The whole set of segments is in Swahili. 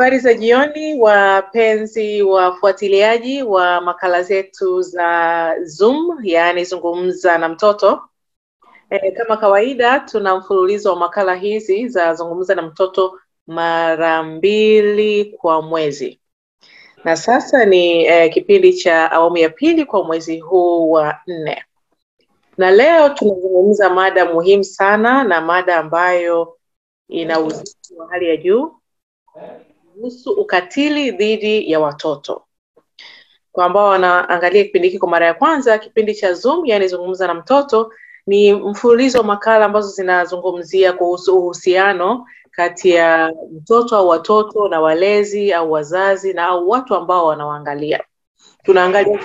Habari za jioni wapenzi wafuatiliaji wa makala zetu za Zoom, yani Zungumza na Mtoto. Kama kawaida tuna mfululizo wa makala hizi za Zungumza na Mtoto mara 2 kwa mwezi. Na sasa ni kipindi cha awamu ya pili kwa mwezi huu wa 4. Na leo tunazungumza mada muhimu sana, na mada ambayo ina uzito wa hali ya juu kuhusu ukatili dhidi ya watoto. Kwa ambao wanaangalia kipindi hiki kwa mara ya kwanza, kipindi cha Zoom, yani Zungumza na Mtoto, ni mfululizo wa makala ambazo zinazungumzia kuhusu uhusiano kati ya mtoto au watoto na walezi au wazazi na au watu ambao wanawaangalia. Tunaangalia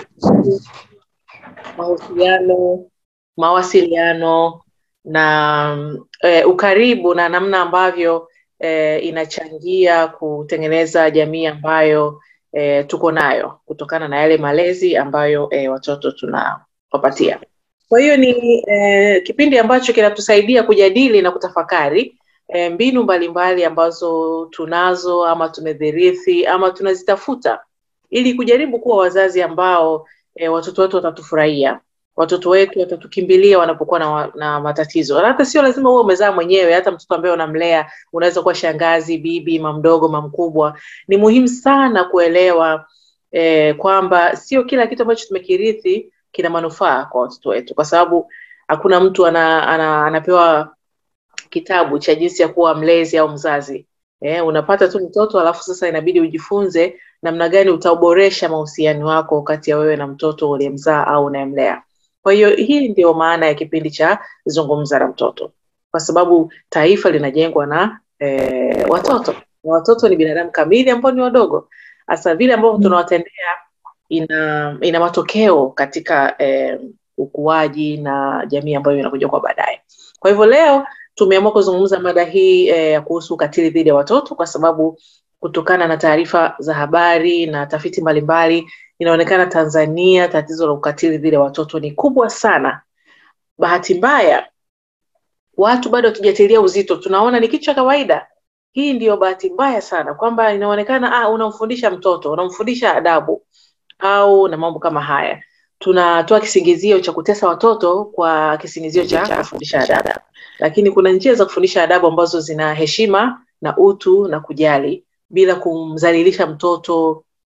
mahusiano, mawasiliano na ukaribu na namna ambavyo inachangia kutengeneza jamii ambayo tuko nayo kutokana na yale malezi ambayo watoto tunawapatia. Kwa hiyo ni kipindi ambacho kinatusaidia kujadili na kutafakari mbinu mbalimbali ambazo tunazo ama tumedhirithi ama tunazitafuta ili kujaribu kuwa wazazi ambao watoto wetu watatufurahia. Watoto wetu watatukimbilia wanapokuwa na matatizo. Hata sio lazima uwe umezaa mwenyewe, hata mtoto ambaye unamlea, unaweza kuwa shangazi, bibi, mama mdogo, mama mkubwa. Ni muhimu sana kuelewa kwamba sio kila kitu ambacho tumekirithi kina manufaa kwa watoto wetu, kwa sababu hakuna mtu anapewa kitabu cha jinsi ya kuwa mlezi au mzazi. Unapata tu mtoto alafu sasa inabidi ujifunze namna gani utaboresha mahusiano wako kati ya wewe na mtoto uliyemzaa au unayemlea. Kwa hiyo hii ndio maana ya kipindi cha Zungumza na Mtoto, kwa sababu taifa linajengwa na watoto. Watoto ni binadamu kamili ambao ni wadogo. Hasa vile ambavyo tunawatendea ina matokeo katika ukuaji na jamii ambayo inakuja kwa baadaye. Kwa hivyo leo tumeamua kuzungumza mada hii kuhusu ukatili dhidi ya watoto, kwa sababu kutokana na taarifa za habari na tafiti mbalimbali inaonekana Tanzania tatizo la ukatili dhidi ya watoto ni kubwa sana. Bahati mbaya watu bado hatujatilia uzito, tunaona ni kitu cha kawaida. Hii ndio bahati mbaya sana, kwamba inaonekana unamfundisha mtoto, unamfundisha adabu au na mambo kama haya. Tunatoa kisingizio cha kutesa watoto kwa kisingizio cha kufundisha adabu. Lakini kuna njia za kufundisha adabu ambazo zina heshima na utu na kujali, bila kumdhalilisha mtoto,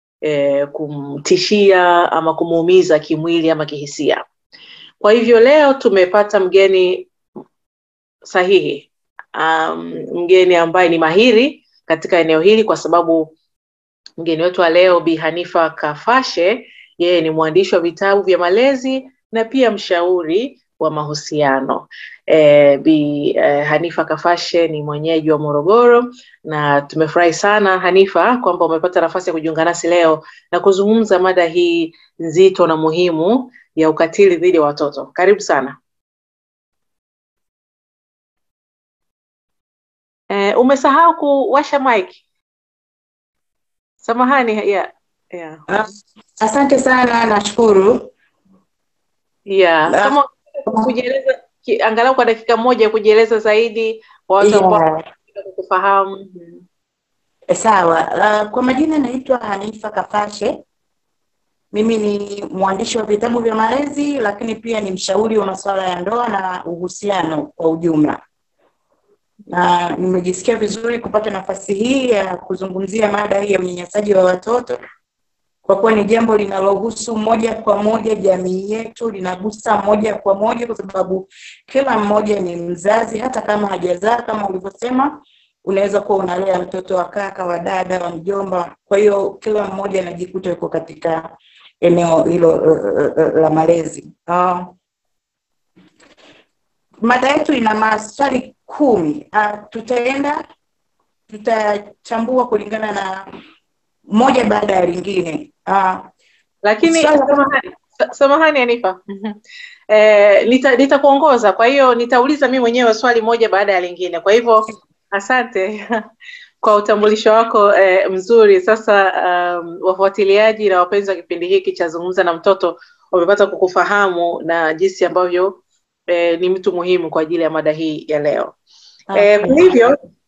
kumtishia ama kumuumiza kimwili ama kihisia. Kwa hivyo leo tumepata mgeni sahihi, mgeni ambaye ni mahiri katika eneo hili, kwa sababu mgeni wetu wa leo Bi Hanifa Kafashe, yeye ni mwandishi wa vitabu vya malezi na pia mshauri wa mahusiano. Bi Hanifa Kafashe ni mwenyeji wa Morogoro, na tumefurahi sana Hanifa kwamba umepata nafasi ya kujiunga nasi leo na kuzungumza mada hii nzito na muhimu ya ukatili dhidi ya watoto. Karibu sana. Umesahau kuwasha mic. Samahani. Yeah. Asante sana, nashukuru. Kama kujieleza angalau kwa dakika moja, kujieleza zaidi kwa watu ambao wanataka kufahamu. Sawa. Kwa majina naitwa Hanifa Kafashe. Mimi ni mwandishi wa vitabu vya malezi, lakini pia ni mshauri wa masuala ya ndoa na uhusiano kwa ujumla. Na nimejisikia vizuri kupata nafasi hii ya kuzungumzia mada hii ya unyanyasaji wa watoto, kwa kuwa ni jambo linalohusu moja kwa moja jamii yetu, linagusa moja kwa moja, kwa sababu kila mmoja ni mzazi, hata kama hajazaa. Kama ulivyosema, unaweza kuwa unalea mtoto wa kaka, wa dada, wa mjomba. Kwa hiyo kila mmoja anajikuta yuko katika eneo hilo la malezi. Mada yetu ina maswali 10. Tutachambua kulingana na moja baada ya lingine. Lakini samahani Hanifa. Nitakuongoza, kwa hiyo nitauliza mimi mwenyewe swali moja baada ya lingine. Kwa hivyo asante kwa utambulisho wako mzuri. Sasa wafuatiliaji na wapenzi wa kipindi hiki cha Zungumza na Mtoto wamepata kukufahamu na jinsi ambavyo ni mtu muhimu kwa ajili ya mada hii ya leo. Kwa hivyo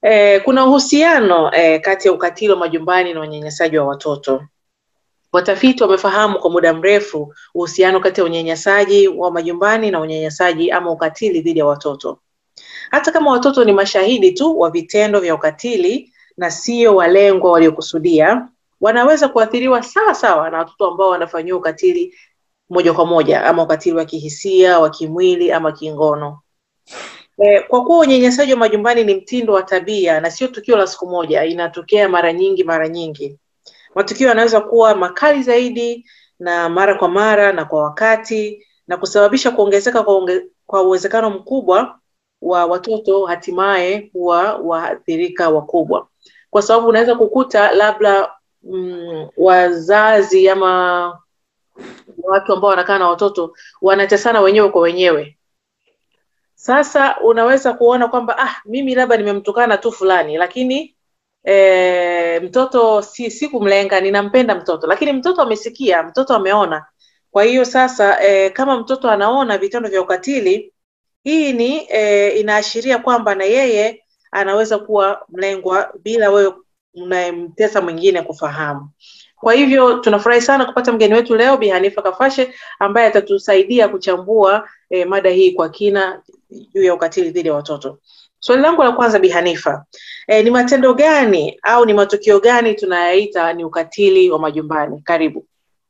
Kuna uhusiano kati ya ukatili wa majumbani na unyanyasaji wa watoto. Watafiti wamefahamu kwa muda mrefu uhusiano kati ya unyanyasaji wa majumbani na unyanyasaji ama ukatili dhidi ya watoto. Hata kama watoto ni mashahidi tu wa vitendo vya ukatili na sio walengwa waliokusudia, wanaweza kuathiriwa sawa sawa na watoto ambao wanafanyiwa ukatili moja kwa moja, ama ukatili wa kihisia, wa kimwili ama kingono. Kwa kuwa unyanyasaji wa majumbani ni mtindo wa tabia na sio tukio la siku moja, inatokea mara nyingi. Matukio yanaweza kuwa makali zaidi na mara kwa mara na kwa wakati, na kusababisha kuongezeka kwa uwezekano mkubwa wa watoto hatimaye kuwa waathirika wakubwa. Kwa sababu unaweza kukuta labda wazazi ama watu ambao wanakaa na watoto wanatesana wenyewe kwa wenyewe. Sasa unaweza kuona kwamba mimi labda nimemtukana tu fulani, lakini mtoto si kumlenga, ninampenda mtoto, lakini mtoto amesikia, mtoto ameona. Kwa hiyo sasa kama mtoto anaona vitendo vya ukatili, hii ni inaashiria kwamba na yeye anaweza kuwa mlengwa bila wewe unayemtesa mwingine kufahamu. Kwa hivyo tunafurahi sana kupata mgeni wetu leo, Bi Hanifa Kafashe, ambaye atatusaidia kuchambua mada hii kwa kina juu ya ukatili dhidi ya watoto. Swali langu la kwanza, Bi Hanifa, ni matendo gani au ni matukio gani tunayaita ni ukatili wa majumbani? Karibu.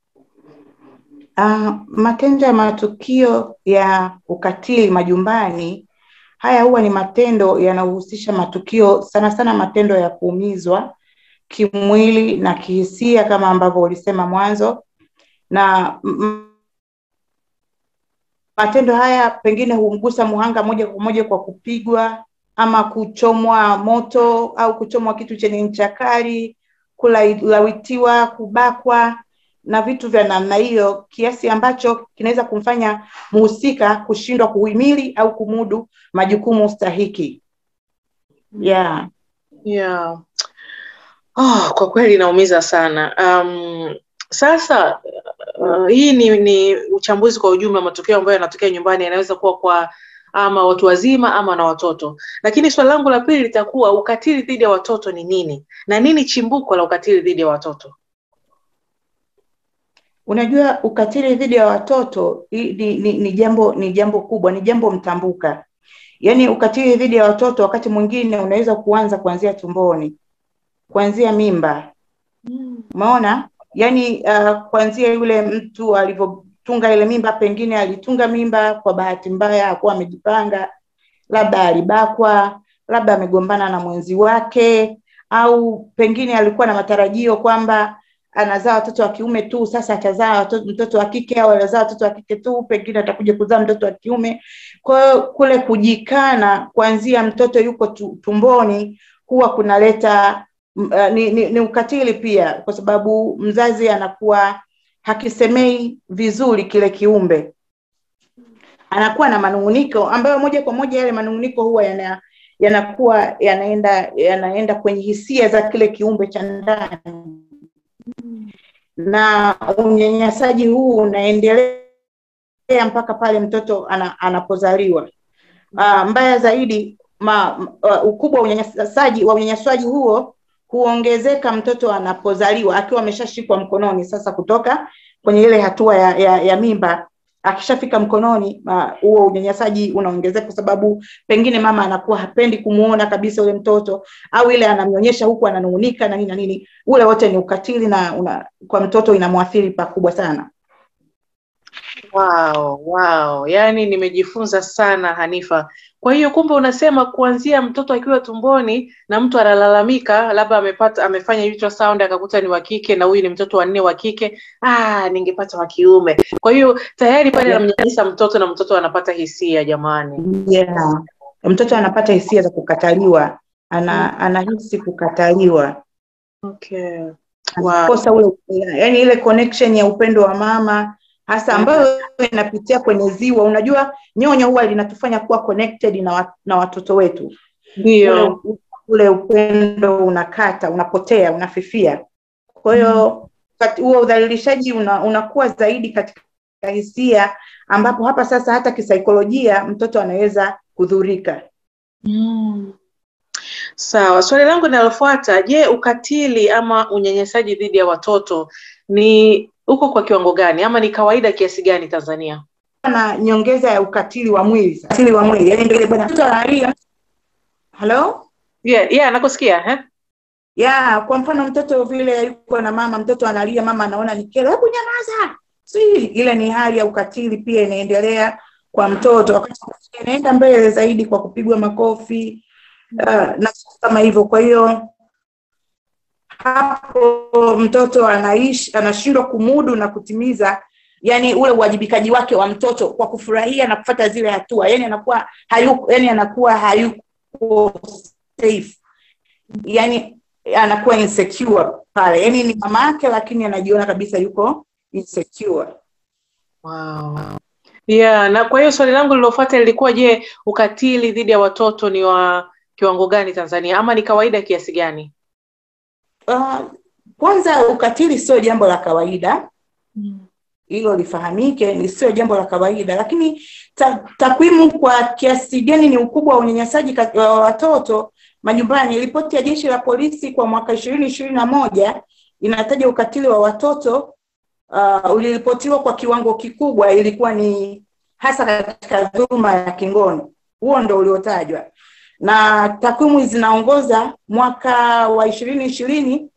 Matendo ya matukio ya ukatili majumbani, haya huwa ni matendo yanayohusisha matukio sana matendo ya kuumizwa kimwili na kihisia kama ambavyo ulisema mwanzo, na matendo haya pengine humgusa muhanga moja kwa moja kwa kupigwa ama kuchomwa moto au kuchomwa kitu chenye ncha kali, kulawitiwa, kubakwa na vitu vya namna hiyo, kiasi ambacho kinaweza kumfanya mhusika kushindwa kuhimili au kumudu majukumu stahiki. Kwa kweli inaumiza sana. Sasa hii ni uchambuzi kwa ujumla matokeo ambayo yanatokea nyumbani, yanaweza kuwa kwa ama watu wazima ama na watoto. Lakini swali langu la pili litakuwa, ukatili dhidi ya watoto ni nini? Na nini chimbuko la ukatili dhidi ya watoto? Unajua, ukatili dhidi ya watoto ni jambo kubwa, ni jambo mtambuka. Yaani ukatili dhidi ya watoto wakati mwingine unaweza kuanzia tumboni, kuanzia mimba. Umeona? Yaani kuanzia yule mtu alivyotunga ile mimba, pengine alitunga mimba kwa bahati mbaya, hakuwa amejipanga, labda alibakwa, labda amegombana na mwenzi wake, au pengine alikuwa na matarajio kwamba anazaa watoto wa kiume tu, sasa atazaa mtoto wa kike, au anazaa watoto wa kike tu, pengine atakuja kuzaa mtoto wa kiume. Kwa hiyo kule kujikana kuanzia mtoto yuko tumboni huwa kunaleta ni ukatili pia, kwa sababu mzazi anakuwa hakisemei vizuri kile kiumbe, anakuwa na manunguniko ambayo moja kwa moja yale manunguniko huwa yanakuwa yanaenda kwenye hisia za kile kiumbe cha ndani, na unyanyasaji huu unaendelea mpaka pale mtoto anapozaliwa. Mbaya zaidi, ukubwa wa unyanyasaji huo huongezeka mtoto anapozaliwa akiwa ameshashikwa mkononi. Sasa kutoka kwenye ile hatua ya mimba, akishafika mkononi, huo unyanyasaji unaongezeka, kwa sababu pengine mama anakuwa hapendi kumuona kabisa ule mtoto, au ile anamnyonyesha huku ananungunika na nini na nini. Ule wote ni ukatili na kwa mtoto inamwathiri pakubwa sana. Wow. Yaani nimejifunza sana, Hanifa. Kwa hiyo kumbe unasema kuanzia mtoto akiwa tumboni na mtu analalamika, labda amefanya ultrasound akakuta ni wa kike na huyu ni mtoto wa 4 wa kike, ningepata wa kiume. Kwa hiyo tayari pale anamnyanyasa mtoto na mtoto anapata hisia, jamani. Mtoto anapata hisia za kukataliwa, anahisi kukataliwa. Okay. Kosa ule, yani ile connection ya upendo wa mama hasa ambayo inapitia kwenye ziwa. Unajua nyonyo huwa linatufanya kuwa connected na watoto wetu. Ndio. Ule upendo unakata, unapotea, unafifia. Kwa hiyo huo udhalilishaji unakuwa zaidi katika hisia, ambapo hapa sasa hata kisaikolojia mtoto anaweza kudhurika. Sawa, swali langu linalofuata, je, ukatili ama unyanyasaji dhidi ya watoto ni uko kwa kiwango gani ama ni kawaida kiasi gani Tanzania? Na nyongeza ya ukatili wa mwili. Ukatili wa mwili, yani ndio ile bwana mtoto analia. Hello? Yeah, nakusikia, Yeah, kwa mfano mtoto vile yuko na mama, mtoto analia, mama anaona ni kero, hebu nyamaza. Ile ni hali ya ukatili pia inaendelea kwa mtoto, wakati inaenda mbele zaidi kwa kupigwa makofi na kama hivyo. Kwa hiyo hapo mtoto anashindwa kumudu na kutimiza yani ule uwajibikaji wake wa mtoto kwa kufurahia na kufuata zile hatua. Yani anakuwa hayuko safe. Yani anakuwa insecure pale. Yani ni mama yake lakini anajiona kabisa yuko insecure. Wow. Yeah, na kwa hiyo swali langu lilofuata lilikuwa, je, ukatili dhidi ya watoto ni wa kiwango gani Tanzania ama ni kawaida kiasi gani? Kwanza ukatili sio jambo la kawaida. Hilo lifahamike, ni sio jambo la kawaida, lakini takwimu kwa kiasi gani ni ukubwa wa unyanyasaji wa watoto majumbani. Ripoti ya Jeshi la Polisi kwa mwaka 2021 inataja ukatili wa watoto uliripotiwa kwa kiwango kikubwa, ilikuwa ni hasa katika dhuluma ya kingono. Huo ndio uliotajwa. Na takwimu zinaongoza mwaka wa 2020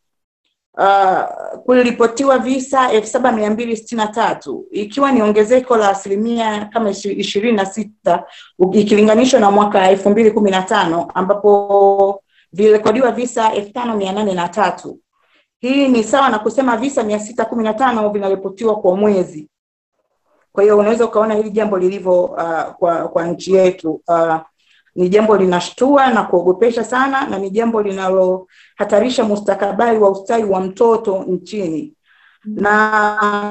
kuliripotiwa visa 7263, ikiwa ni ongezeko la asilimia kama 26 ikilinganishwa na mwaka 2015 ambapo vilirekodiwa visa 5803. Hii ni sawa na kusema visa 615 vinaripotiwa kwa mwezi. Kwa hiyo unaweza ukaona hili jambo lilivyo kwa nchi yetu. Ni jambo linashtua na kuogopesha sana, na ni jambo linalohatarisha mustakabali wa ustawi wa mtoto nchini. Na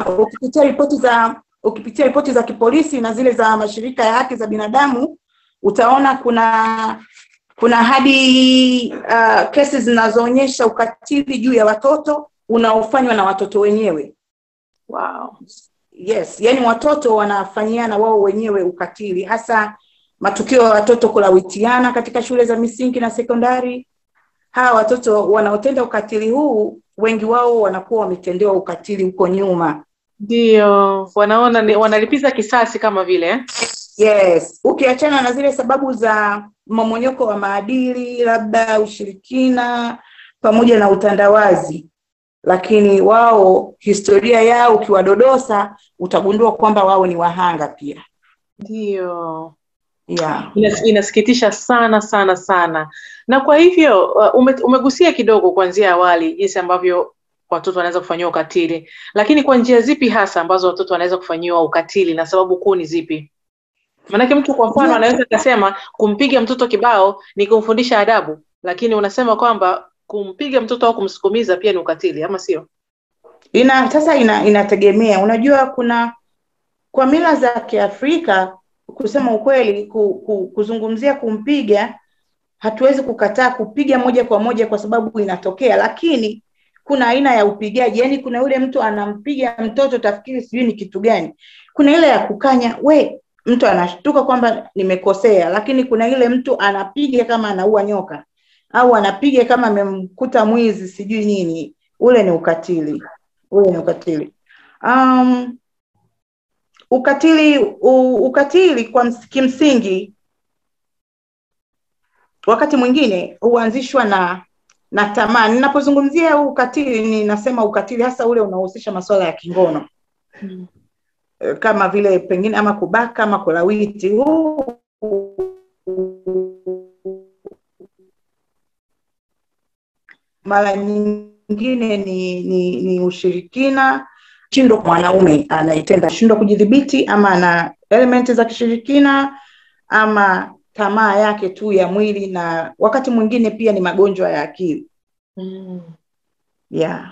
ukipitia ripoti za kipolisi na zile za mashirika ya haki za binadamu, utaona kuna hadi kesi zinazoonyesha ukatili juu ya watoto unaofanywa na watoto wenyewe. Wow. Yes, yani watoto wanafanyiana wao wenyewe ukatili, hasa matukio ya watoto kulawitiana katika shule za misingi na sekondari. Hawa watoto wanaotenda ukatili huu, wengi wao wanakuwa wametendewa ukatili huko nyuma. Ndio, wanalipiza kisasi kama vile. Yes, ukiachana na zile sababu za mmomonyoko wa maadili, labda ushirikina pamoja na utandawazi, lakini wao historia yao ukiwadodosa utagundua kwamba wao ni wahanga pia. Ndio. Yeah. Inasikitisha sana sana sana. Na kwa hivyo umegusia kidogo kuanzia awali jinsi ambavyo watoto wanaweza kufanyiwa ukatili, lakini kwa njia zipi hasa ambazo watoto wanaweza kufanyiwa ukatili na sababu kuu ni zipi? Maana mtu kwa mfano anaweza kusema kumpiga mtoto kibao ni kumfundisha adabu, lakini unasema kwamba kumpiga mtoto au kumsukumiza pia ni ukatili, ama sio? Inategemea. Unajua kwa mila za Kiafrika, kusema ukweli, kuzungumzia kumpiga, hatuwezi kukataa kupiga moja kwa moja kwa sababu inatokea, lakini kuna aina ya upigaji. Yani kuna yule mtu anampiga mtoto tafikiri sijui ni kitu gani. Kuna ile ya kukanya, mtu anashtuka kwamba nimekosea, lakini kuna ile mtu anapiga kama anaua nyoka au anapiga kama amemkuta mwizi sijui nini. Ule ni ukatili. Ukatili kwa kimsingi wakati mwingine huanzishwa na tamaa. Ninapozungumzia ukatili, ninasema ukatili hasa ule unaohusisha masuala ya kingono. Kama vile pengine ama kubaka ama kulawiti. Mara nyingine ni ushirikina. Shindo mwanaume anaitenda shindwa kujidhibiti, ama ana elementi za kishirikina, ama tamaa yake tu ya mwili, na wakati mwingine pia ni magonjwa ya akili. Yeah.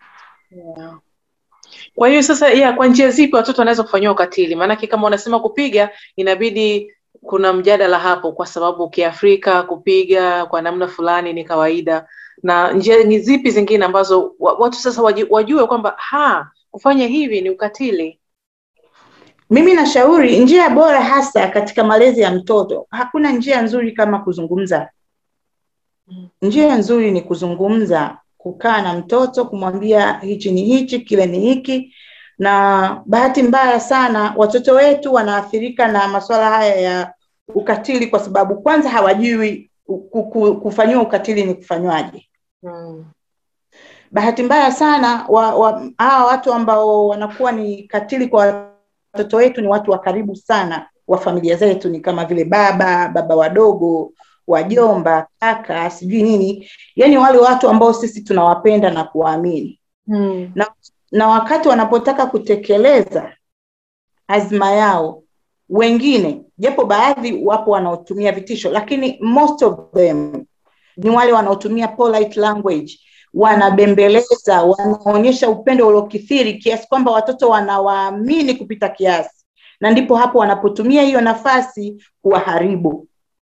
Kwa hiyo sasa, kwa njia zipi watoto wanaweza kufanyiwa ukatili? Maana kama unasema kupiga, inabidi kuna mjadala hapo, kwa sababu Kiafrika kupiga kwa namna fulani ni kawaida, na njia ni zipi zingine ambazo watu sasa wajue kwamba kufanya hivi ni ukatili? Mimi nashauri njia bora hasa katika malezi ya mtoto, hakuna njia nzuri kama kuzungumza. Njia nzuri ni kuzungumza, kukaa na mtoto, kumwambia hichi ni hichi, kile ni hiki. Na bahati mbaya sana watoto wetu wanaathirika na masuala haya ya ukatili kwa sababu kwanza hawajui kufanywa ukatili ni kufanywaje. Bahati mbaya sana hawa watu ambao wanakuwa ni katili kwa watoto wetu ni watu wa karibu sana wa familia zetu, ni kama vile baba wadogo, wajomba, kaka, sijui nini. Yani wale watu ambao sisi tunawapenda na kuwaamini. Na wakati wanapotaka kutekeleza azma yao, wengine, japo baadhi wapo wanaotumia vitisho, lakini most of them ni wale wanaotumia polite language, wanabembeleza, wanaonyesha upendo uliokithiri kiasi kwamba watoto wanawaamini kupita kiasi, na ndipo hapo wanapotumia hiyo nafasi kuwaharibu.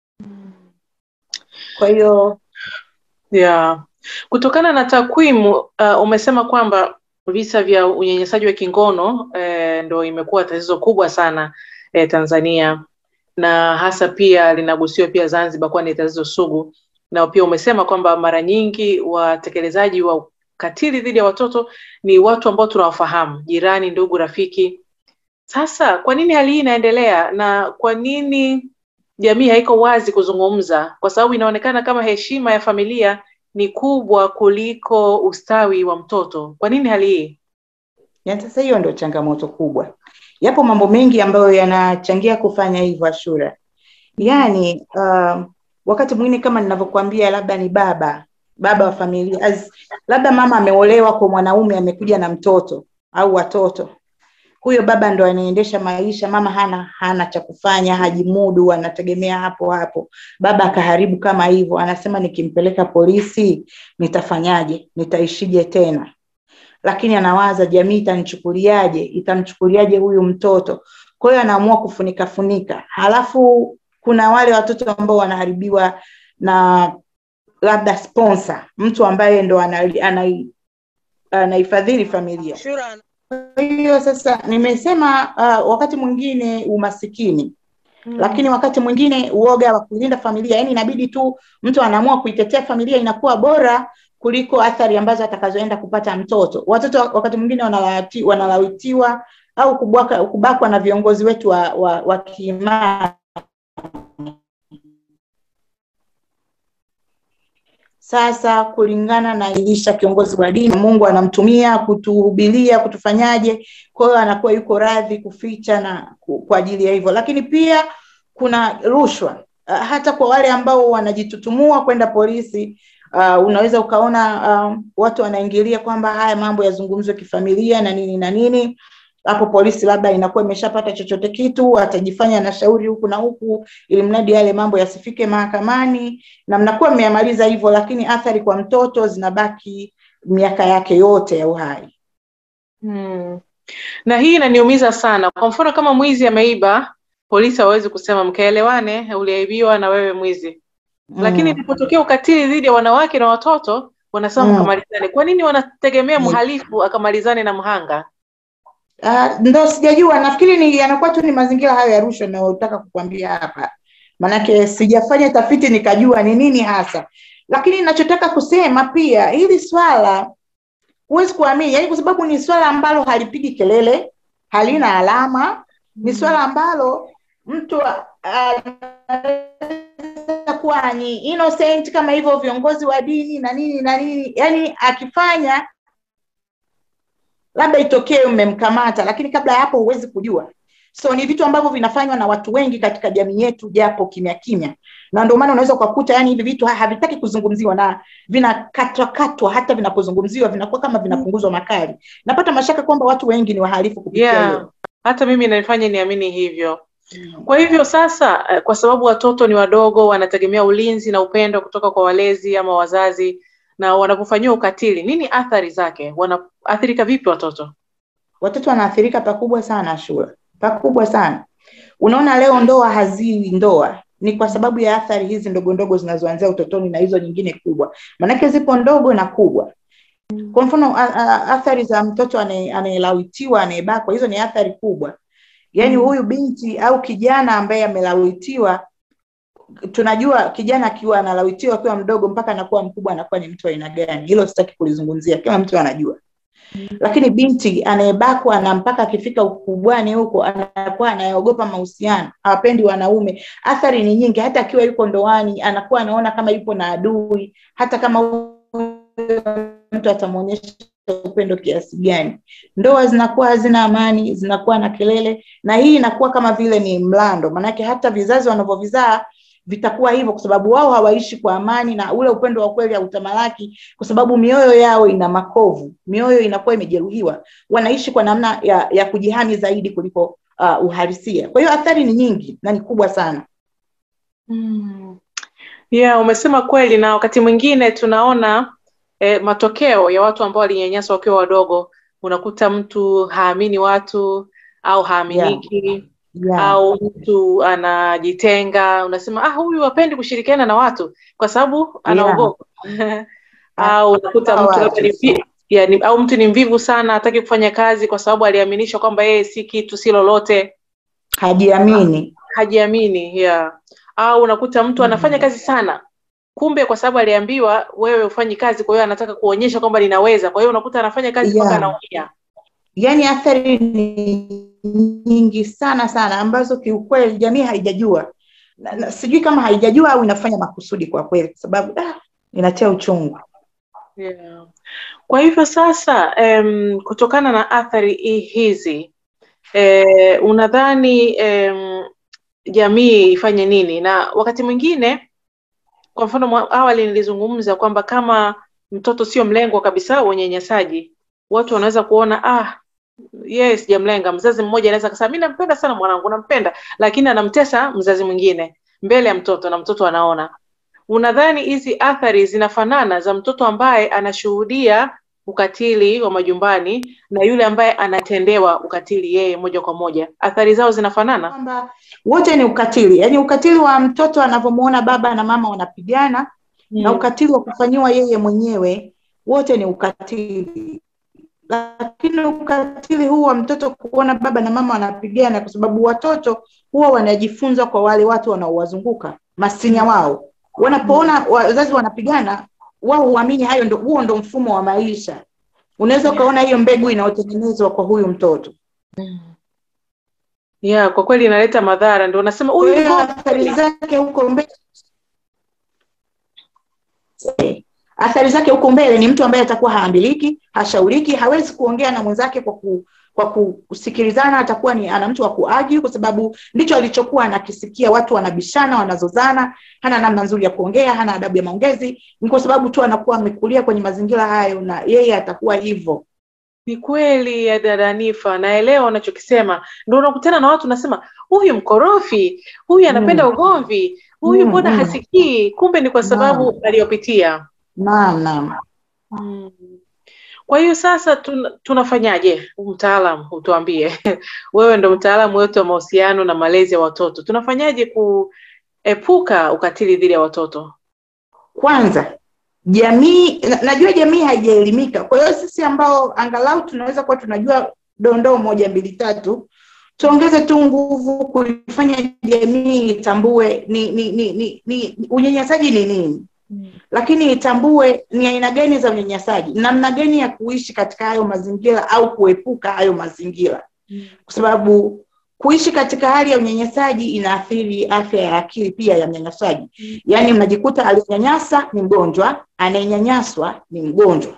Kwa hiyo kutokana na takwimu umesema kwamba visa vya unyanyasaji wa kingono ndio imekuwa tatizo kubwa sana Tanzania, na hasa pia linagusiwa pia Zanzibar kwa ni tatizo sugu. Na pia umesema kwamba mara nyingi watekelezaji wa ukatili dhidi ya watoto ni watu ambao tunawafahamu, jirani, ndugu, rafiki. Sasa kwa nini hali hii inaendelea, na kwa nini jamii haiko wazi kuzungumza? Kwa sababu inaonekana kama heshima ya familia ni kubwa kuliko ustawi wa mtoto. Kwa nini hali hii? Sasa hiyo ndio changamoto kubwa. Yapo mambo mengi ambayo yanachangia kufanya hivyo, Ashura. Yani wakati mwingine kama ninavyokuambia, labda ni baba wa familia, labda mama ameolewa kwa mwanaume, amekuja na mtoto au watoto. Huyo baba ndo anaendesha maisha, mama hana cha kufanya, hajimudu, anategemea hapo. Baba akaharibu kama hivyo, anasema nikimpeleka polisi nitafanyaje, nitaishije tena? Lakini anawaza jamii itamchukuliaje huyu mtoto. Kwa hiyo anaamua kufunika. Halafu kuna wale watoto ambao wanaharibiwa na labda sponsor, mtu ambaye ndo anaifadhili familia. Kwa hiyo sasa nimesema wakati mwingine umasikini, lakini wakati mwingine uoga wa kulinda familia. Yani inabidi tu mtu anaamua kuitetea familia, inakuwa bora kuliko athari ambazo atakazoenda kupata mtoto. Watoto wakati mwingine wanalawitiwa au kubakwa na viongozi wetu wa kiimani. Sasa kulingana na Elisha, kiongozi wa dini, Mungu anamtumia kutuhubiria, kutufanyaje. Kwa hiyo anakuwa yuko radhi kuficha na kwa ajili ya hivyo. Lakini pia kuna rushwa. Hata kwa wale ambao wanajitutumua kwenda polisi, unaweza ukaona watu wanaingilia kwamba haya mambo yazungumzwe kifamilia na nini. Hapo polisi labda inakuwa imeshapata chochote kitu, atajifanya na shauri huku na huku ili mradi yale mambo yasifike mahakamani, na mnakuwa mmeyamaliza hivyo, lakini athari kwa mtoto zinabaki miaka yake yote ya uhai. Na hii inaniumiza sana. Kwa mfano kama mwizi ameiba, polisi hawezi kusema mkaelewane, uliaibiwa na wewe mwizi. Lakini inapotokea ukatili dhidi ya wanawake na watoto, wanasema mkamalizane. Kwa nini wanategemea mhalifu akamalizane na mhanga? Ndio sijajua, nafikiri yanakuwa tu ni mazingira hayo ya rushwa ninayotaka kukuambia hapa. Manake sijafanya tafiti nikajua ni nini hasa. Lakini ninachotaka kusema pia, hili swala huwezi kuamini, yani kwa sababu ni swala ambalo halipigi kelele, halina alama, ni swala ambalo mtu kuwa ni innocent kama hivyo viongozi wa dini na nini, yani akifanya labda itokee umemkamata, lakini kabla ya hapo huwezi kujua. So ni vitu ambavyo vinafanywa na watu wengi katika jamii yetu, japo kimya. Na ndio maana unaweza kukuta yani hivi vitu havitaki kuzungumziwa na vinakatwa, hata vinapozungumziwa vinakuwa kama vinapunguzwa makali. Napata mashaka kwamba watu wengi ni wahalifu kupitia hiyo. Hata mimi naifanya niamini hivyo. Kwa hivyo sasa, kwa sababu watoto ni wadogo, wanategemea ulinzi na upendo kutoka kwa walezi ama wazazi, na wanapofanywa ukatili, nini athari zake? Wanaathirika vipi watoto? Watoto wanaathirika pakubwa sana, Ashura. Pakubwa sana. Unaona leo ndoa haziwi ndoa ni kwa sababu ya athari hizi ndogo zinazoanzia utotoni na hizo nyingine kubwa. Maana zipo ndogo na kubwa. Kwa mfano athari za mtoto anayelawitiwa, anayebakwa, hizo ni athari kubwa. Yani huyu binti au kijana ambaye amelawitiwa, tunajua kijana akiwa analawitiwa akiwa mdogo mpaka anakuwa mkubwa anakuwa ni mtu wa aina gani. Hilo sitaki kulizungumzia, kila mtu anajua. Lakini binti anayebakwa na mpaka akifika ukubwani huko anakuwa anaogopa mahusiano, hapendi wanaume. Athari ni nyingi, hata akiwa yuko ndoani anakuwa anaona kama yupo na adui, hata kama mtu atamuonyesha upendo kiasi gani. Ndoa zinakuwa hazina amani, zinakuwa na kelele, na hii inakuwa kama vile ni mlando. Manake hata vizazi wanavyovizaa vitakuwa hivyo, kwa sababu wao hawaishi kwa amani, na ule upendo wa kweli hautamalaki, kwa sababu mioyo yao ina makovu, mioyo inakuwa imejeruhiwa. Wanaishi kwa namna ya kujihami zaidi kuliko uhalisia. Kwa hiyo athari ni nyingi na ni kubwa sana. Yeah, umesema kweli. Na wakati mwingine tunaona matokeo ya watu ambao walinyanyaswa wakiwa wadogo. Unakuta mtu haamini watu au haaminiki, au mtu anajitenga. Unasema huyu hapendi kushirikiana na watu kwa sababu anaogopa. Au unakuta mtu labda au mtu ni mvivu sana, hataki kufanya kazi kwa sababu aliaminishwa kwamba yeye si kitu, si lolote. Hajiamini, yeah. Au unakuta mtu anafanya kazi sana, kumbe kwa sababu aliambiwa wewe ufanye kazi, kwa hiyo anataka kuonyesha kwamba ninaweza. Kwa hiyo unakuta anafanya kazi mpaka anaumia. Yaani athari ni nyingi sana ambazo kiukweli jamii haijajua. Sijui kama haijajua au inafanya makusudi kwa kweli, kwa sababu inatia uchungu. Yeah. Kwa hivyo sasa kutokana na athari hizi unadhani jamii ifanye nini? Na wakati mwingine, kwa mfano awali nilizungumza kwamba kama mtoto sio mlengwa kabisa unyanyasaji, watu wanaweza kuona yes, sijamlenga. Mzazi mmoja anaweza kusema mimi nampenda sana mwanangu, nampenda, lakini anamtesa mzazi mwingine mbele ya mtoto na mtoto anaona. Unadhani hizi athari zinafanana za mtoto ambaye anashuhudia ukatili wa majumbani na yule ambaye anatendewa ukatili yeye moja kwa moja? Athari zao zinafanana? Kwamba wote ni ukatili. Yaani ukatili wa mtoto anapomuona baba na mama wanapigana, na ukatili wa kufanywa yeye mwenyewe, wote ni ukatili. Lakini ukatili huu wa mtoto kuona baba na mama wanapigana, kwa sababu watoto huwa wanajifunza kwa wale watu wanaowazunguka, masinya wao. Wanapoona wazazi wanapigana, wao huamini huo ndo mfumo wa maisha. Unaweza ukaona hiyo mbegu inayotengenezwa kwa huyu mtoto. Yeah, kwa kweli inaleta madhara. Ndio nasema huyu athari zake huko mbele. Athari zake huko mbele ni mtu ambaye atakuwa haambiliki, hashauriki, hawezi kuongea na mwenzake kwa kusikilizana. Atakuwa ana mtu wa kuargue, kwa sababu ndicho alichokuwa anakisikia. Watu wanabishana, wanazozana, hana namna nzuri ya kuongea, hana adabu ya maongezi. Ni kwa sababu tu anakuwa amekulia kwenye mazingira hayo, na yeye atakuwa hivyo. Ni kweli ya dada Hanifa, naelewa unachokisema. Ndio unakutana na watu unasema huyu mkorofi, huyu anapenda ugomvi, huyu mbona hasikii, kumbe ni kwa sababu aliyopitia. Naam. Kwa hiyo sasa tunafanyaje? Mtaalamu, utuambie. Wewe ndo mtaalamu wetu wa mahusiano na malezi ya watoto. Tunafanyaje kuepuka ukatili dhidi ya watoto? Kwanza, jamii, najua jamii haijaelimika. Kwa hiyo sisi ambao angalau tunaweza kuwa tunajua dondoo 1, 2, 3, tuongeze tu nguvu kuifanya jamii itambue ni unyanyasaji ni nini. Lakini itambue ni aina gani za unyanyasaji, namna gani ya kuishi katika hayo mazingira au kuepuka hayo mazingira. Kwa sababu kuishi katika hali ya unyanyasaji inaathiri afya ya akili pia ya mnyanyasaji. Yaani mnajikuta aliyenyanyasa ni mgonjwa, anayenyanyaswa ni mgonjwa.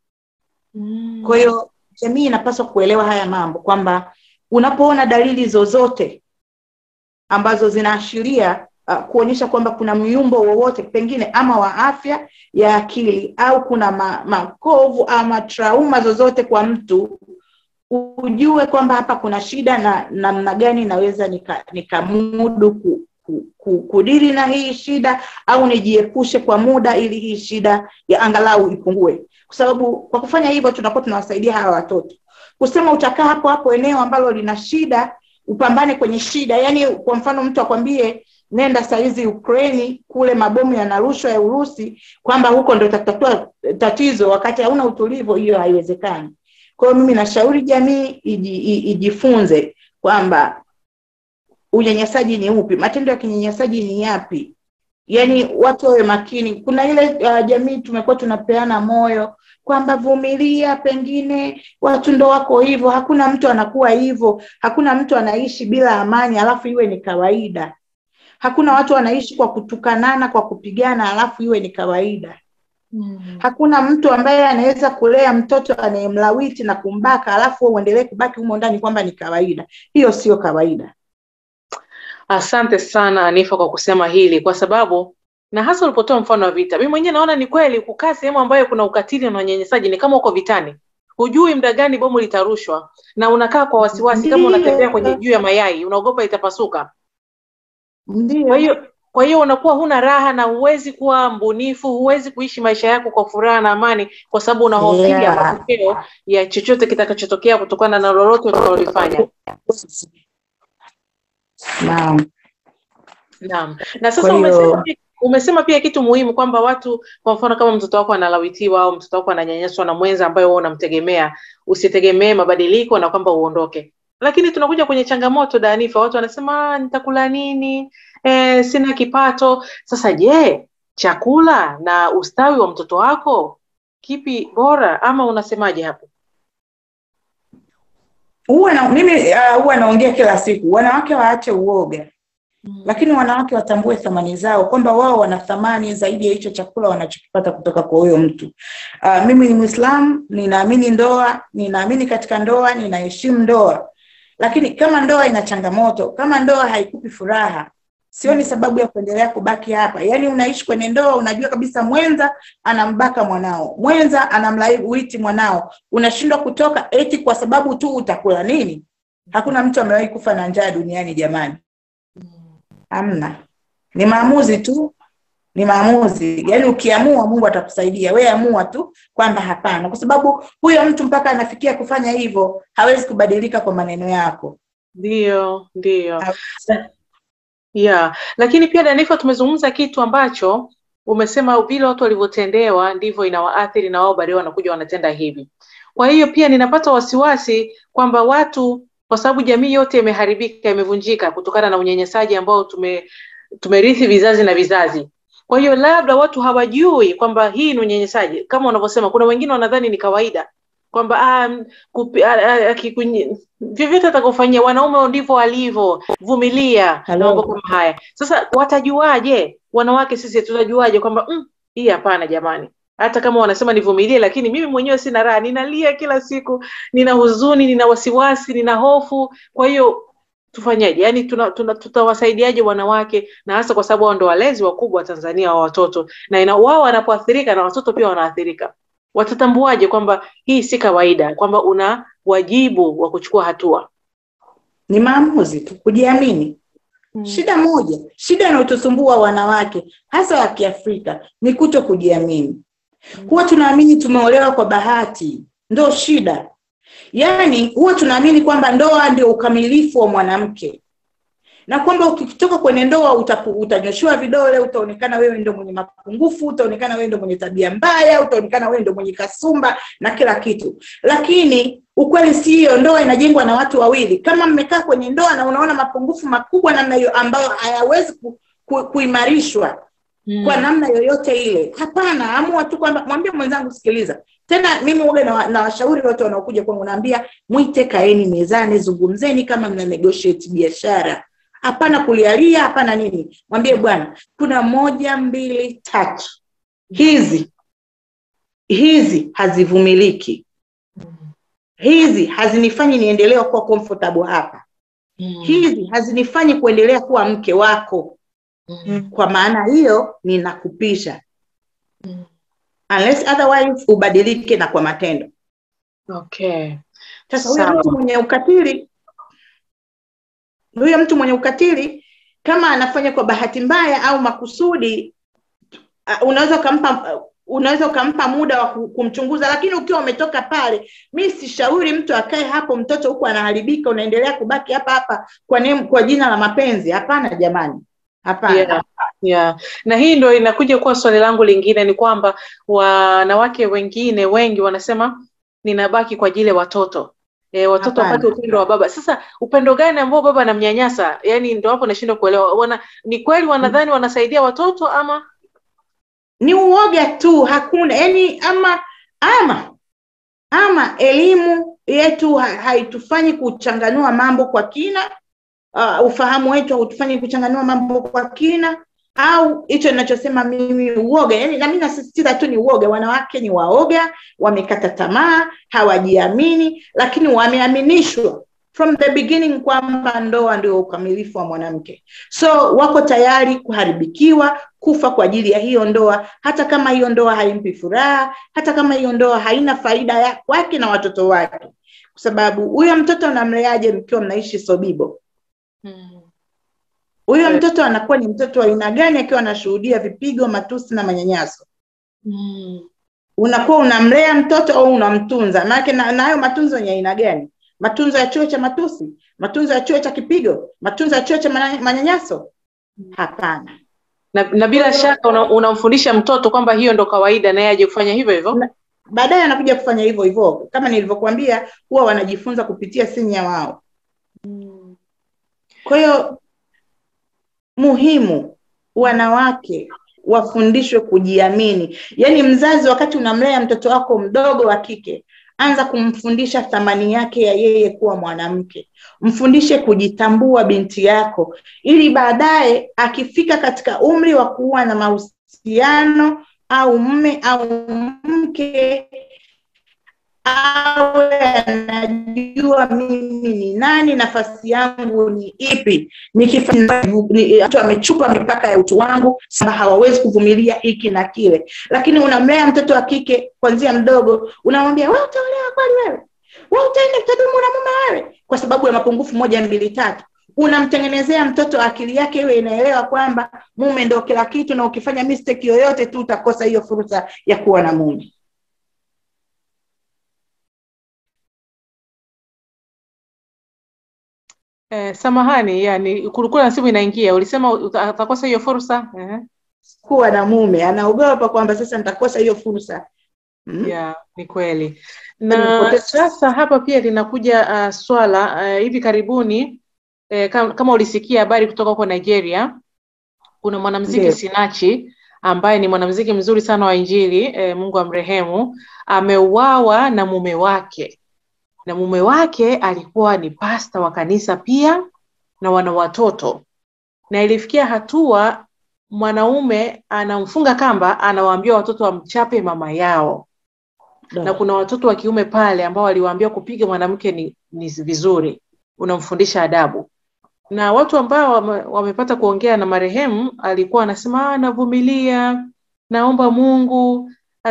Kwa hiyo jamii inapaswa kuelewa haya mambo, kwamba unapoona dalili zozote ambazo zinaashiria kuonyesha kwamba kuna myumbo wowote pengine ama wa afya ya akili, au kuna makovu ama trauma zozote kwa mtu, ujue kwamba hapa kuna shida, na namna gani naweza nikamudu kudili na hii shida, au nijiepushe kwa muda ili hii shida ya angalau ipungue. Kwa sababu kwa kufanya hivyo tunakuwa tunawasaidia hawa watoto. Kusema utakaa hapo eneo ambalo lina shida, upambane kwenye shida. Yaani kwa mfano mtu akwambie nenda saizi Ukraine kule mabomu yanarushwa ya Urusi, kwamba huko ndio tatatua tatizo wakati hauna utulivu, hiyo haiwezekani. Kwa hiyo mimi nashauri jamii ijifunze kwamba unyanyasaji ni upi, matendo ya kinyanyasaji ni yapi, Yani watu wawe makini. Kuna ile jamii tumekuwa tunapeana moyo kwamba vumilia, pengine watu ndo wako hivyo. Hakuna mtu anakuwa hivyo. Hakuna mtu anaishi bila amani alafu iwe ni kawaida. Hakuna watu wanaishi kwa kutukanana, kwa kupigana alafu iwe ni kawaida. Hakuna mtu ambaye anaweza kulea mtoto anayemlawiti na kumbaka alafu uendelee kubaki humo ndani kwamba ni kawaida. Hiyo sio kawaida. Asante sana Hanifa kwa kusema hili, kwa sababu na hasa ulipotoa mfano wa vita, mimi mwenyewe naona ni kweli kukaa sehemu ambayo kuna ukatili na unyanyasaji ni kama uko vitani. Hujui muda gani bomu litarushwa na unakaa kwa wasiwasi kama unatembea kwenye juu ya mayai, unaogopa itapasuka. Ndio. Kwa hiyo unakuwa huna raha na huwezi kuwa mbunifu, huwezi kuishi maisha yako kwa furaha na amani kwa sababu unahofia matokeo ya chochote kitakachotokea kutokana na lolote utakalofanya. Naam. Na sasa umesema pia kitu muhimu kwamba watu, kwa mfano kama mtoto wako analawitiwa au mtoto wako ananyanyaswa na mwenza ambaye wewe unamtegemea, usitegemee mabadiliko na kwamba uondoke. Lakini tunakuja kwenye changamoto Hanifa, watu wanasema nitakula nini? Sina kipato. Sasa je, chakula na ustawi wa mtoto wako kipi bora, ama unasemaje hapo? Mimi huwa naongea kila siku, wanawake waache uoga. Lakini wanawake watambue thamani zao, kwamba wao wana thamani zaidi ya hicho chakula wanachokipata kutoka kwa huyo mtu. Mimi ni Muislamu, ninaamini ndoa, ninaamini katika ndoa, ninaheshimu ndoa. Lakini kama ndoa ina changamoto, kama ndoa haikupi furaha, sioni sababu ya kuendelea kubaki hapa. Yani unaishi kwenye ndoa, unajua kabisa mwenza anambaka mwanao, mwenza anamlawiti mwanao, unashindwa kutoka eti kwa sababu tu utakula nini? Hakuna mtu amewahi kufa na njaa duniani jamani. Hamna. Ni maamuzi tu. Ni maamuzi. Yani ukiamua Mungu atakusaidia. Wewe amua tu kwamba hapana. Kwa sababu huyo mtu mpaka anafikia kufanya hivyo hawezi kubadilika kwa maneno yako. Ndio. Lakini pia Hanifa, tumezungumza kitu ambacho umesema vile watu walivyotendewa ndivyo inawaathiri na wao baadaye wanakuja wanatenda hivi. Kwa hiyo pia ninapata wasiwasi kwamba watu, kwa sababu jamii yote imeharibika, imevunjika kutokana na unyanyasaji ambao tumerithi vizazi na vizazi. Kwa hiyo labda watu hawajui kwamba hii ni unyanyasaji. Kama unavyosema, kuna wengine wanadhani ni kawaida kwamba vyovyote atakufanyia, wanaume ndivyo walivyo, vumilia na mambo kama haya. Sasa watajuaje? Wanawake sisi tutajuaje kwamba hii hapana jamani? Hata kama wanasema nivumilie, lakini mimi mwenyewe sina raha, ninalia kila siku, nina huzuni, nina wasiwasi, nina hofu. Kwa hiyo tufanyaje? Yani tutawasaidiaje wanawake, na hasa kwa sababu wao ndio walezi wakubwa wa Tanzania wa watoto, na wao wanapoathirika na watoto pia wanaathirika. Watatambuaje kwamba hii si kawaida, kwamba una wajibu wa kuchukua hatua? Ni maamuzi tu, kujiamini. Shida inayotusumbua wanawake hasa wa Kiafrika ni kuto kujiamini. Huwa tunaamini tumeolewa kwa bahati, ndio shida. Yani huwa tunaamini kwamba ndoa ndio ukamilifu wa mwanamke. Na kwamba ukitoka kwenye ndoa utanyoshiwa vidole, utaonekana wewe ndio mwenye mapungufu, utaonekana wewe ndio mwenye tabia mbaya, utaonekana wewe ndio mwenye kasumba na kila kitu. Lakini ukweli si hiyo. Ndoa inajengwa na watu wawili. Kama mmekaa kwenye ndoa na unaona mapungufu makubwa namna hiyo ambayo hayawezi kuimarishwa kwa namna yoyote ile, hapana, amua tu kwamba mwambie mwenzangu sikiliza. Tena mimi huwa na washauri wote wanaokuja kwangu, naambia mwite, kaeni mezani, zungumzeni kama mna negotiate biashara. Hapana kulialia, hapana nini. Mwambie bwana, kuna 1, 2, 3. Hizi hazivumiliki. Hizi hazinifanyi niendelee kuwa comfortable hapa. Hizi hazinifanyi kuendelea kuwa mke wako. Kwa maana hiyo ninakupisha. Unless otherwise ubadilike na kwa matendo. Okay. Sasa huyo mtu mwenye ukatili kama anafanya kwa bahati mbaya au makusudi, unaweza ukampa muda wa kumchunguza. Lakini ukiwa umetoka pale, mimi sishauri mtu akae hapo mtoto huko anaharibika unaendelea kubaki hapa kwa jina la mapenzi. Hapana jamani. Hapana. Yeah. Na hii ndio inakuja kuwa swali langu lingine, ni kwamba wanawake wengi wanasema ninabaki kwa ajili ya watoto. watoto wapate upendo wa baba. Sasa upendo gani ambao baba anamnyanyasa? Yani ndio hapo nashindwa kuelewa. Ni kweli wanadhani wanasaidia watoto ama ni uoga tu? Hakuna yani ama elimu yetu haitufanyi kuchanganua mambo kwa kina, ufahamu wetu hautufanyi kuchanganua mambo kwa kina, au hicho ninachosema mimi uoga. Yani na mimi nasisitiza tu ni uoga. Wanawake ni waoga, wamekata tamaa, hawajiamini, lakini wameaminishwa from the beginning kwamba ndoa ndio ukamilifu wa mwanamke. So wako tayari kuharibikiwa, kufa kwa ajili ya hiyo ndoa, hata kama hiyo ndoa haimpi furaha, hata kama hiyo ndoa haina faida ya kwake na watoto wake. Kwa sababu huyo mtoto unamleaje mkiwa mnaishi sobibo? Huyo mtoto anakuwa ni mtoto wa aina gani akiwa anashuhudia vipigo, matusi na manyanyaso? Unakuwa unamlea mtoto au unamtunza? Maana na hayo matunzo ni aina gani? Matunzo ya chuo cha matusi, matunzo ya chuo cha kipigo, matunzo ya chuo cha manyanyaso? Hapana. Na bila shaka unamfundisha mtoto kwamba hiyo ndo kawaida naye aje kufanya hivyo hivyo. Baadaye anakuja kufanya hivyo hivyo. Kama nilivyokuambia, huwa wanajifunza kupitia senior wao. Kwa hiyo muhimu wanawake wafundishwe kujiamini. Yani mzazi, wakati unamlea mtoto wako mdogo wa kike, anza kumfundisha thamani yake ya yeye kuwa mwanamke. Mfundishe kujitambua binti yako, ili baadaye akifika katika umri wa kuwa na mahusiano au mume au mke, awe anajua mimi ni nani, nafasi yangu ni ipi. Mtu amechupa mipaka ya utu wangu, sababu hawawezi kuvumilia hiki na kile. Lakini unamlea mtoto wa kike kuanzia mdogo, unamwambia wewe utaolewa kweli wewe? Wewe utaenda kudumu na mume wewe? Kwa sababu ya mapungufu 1 2 3. Unamtengenezea mtoto akili yake iwe inaelewa kwamba mume ndio kila kitu, na ukifanya mistake yoyote tu utakosa hiyo fursa ya kuwa na mume. Samahani, yani kulikuwa na simu inaingia. Ulisema utakosa hiyo fursa? Kuwa na mume, anaogopa kwamba sasa nitakosa hiyo fursa. Yeah, ni kweli. Na sasa hapa pia linakuja swala hivi karibuni, kama ulisikia habari kutoka huko Nigeria, kuna mwanamuziki Sinachi ambaye ni mwanamuziki mzuri sana wa Injili, Mungu amrehemu, ameuawa na mume wake. Na mume wake alikuwa ni pasta wa kanisa pia na wana watoto. Na ilifikia hatua mwanaume anamfunga kamba, anawaambia watoto wamchape mama yao. Na kuna watoto wa kiume pale ambao waliwaambia kupiga mwanamke ni vizuri, unamfundisha adabu. Na watu ambao wamepata kuongea na marehemu, alikuwa anasema navumilia, naomba Mungu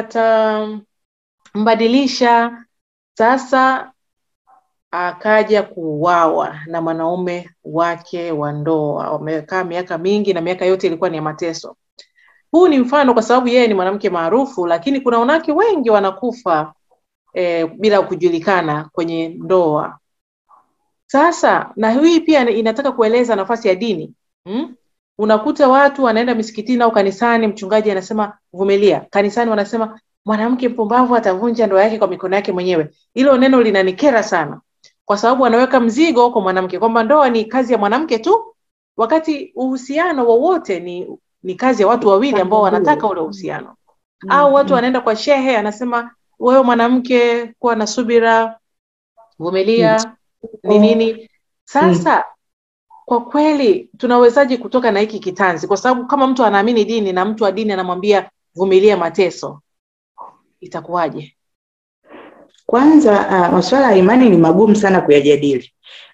atambadilisha. Sasa akaja kuuawa na mwanaume wake wa ndoa. Wamekaa miaka mingi na miaka yote ilikuwa ni ya mateso. Huu ni mfano kwa sababu yeye ni mwanamke maarufu, lakini kuna wanawake wengi wanakufa bila kujulikana kwenye ndoa. Sasa na hii pia inataka kueleza nafasi ya dini. Unakuta watu wanaenda misikitini au kanisani, mchungaji anasema vumilia. Kanisani wanasema mwanamke mpumbavu atavunja ndoa yake kwa mikono yake mwenyewe. Hilo neno linanikera sana, kwa sababu wanaweka mzigo kwa mwanamke kwamba ndoa ni kazi ya mwanamke tu, wakati uhusiano wowote ni kazi ya watu wawili ambao wanataka ule uhusiano. Au watu wanaenda kwa shehe, anasema wewe mwanamke kuwa na subira, vumilia, ni nini. Sasa kwa kweli tunawezaje kutoka na hiki kitanzi? Kwa sababu kama mtu anaamini dini na mtu wa dini anamwambia vumilia mateso, itakuwaje? Kwanza masuala ya imani ni magumu sana kuyajadili.